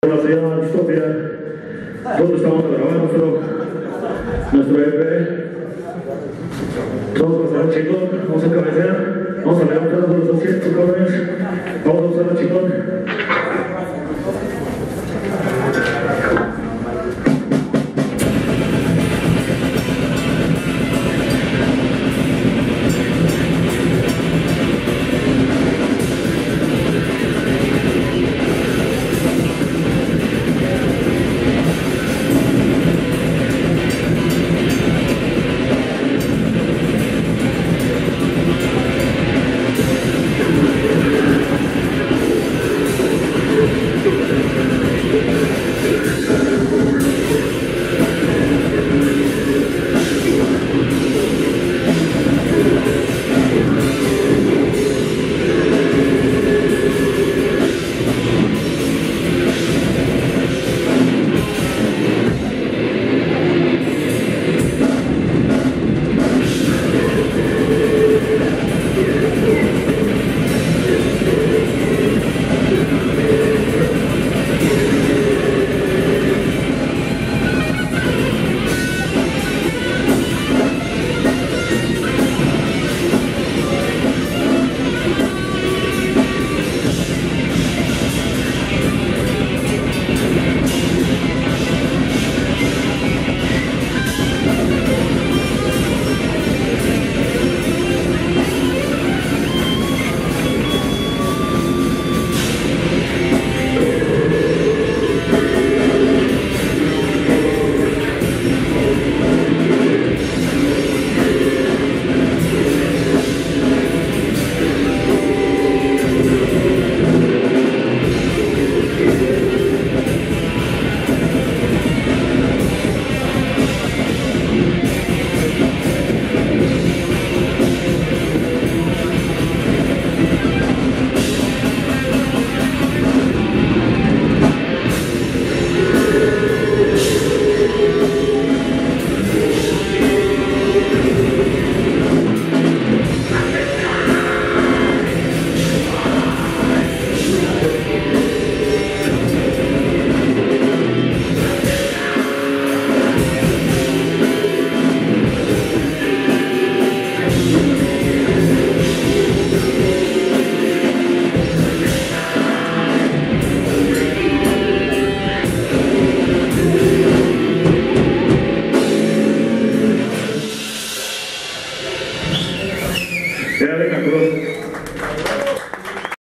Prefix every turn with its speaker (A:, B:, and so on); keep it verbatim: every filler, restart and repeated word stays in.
A: Hola, se llama Distopia. ¿Dónde estamos a grabar nuestro, nuestro E P? Todos vamos a pasar chingón, vamos a cabecear, vamos a levantar los asientos, cabrones. Vamos a usar la chingón.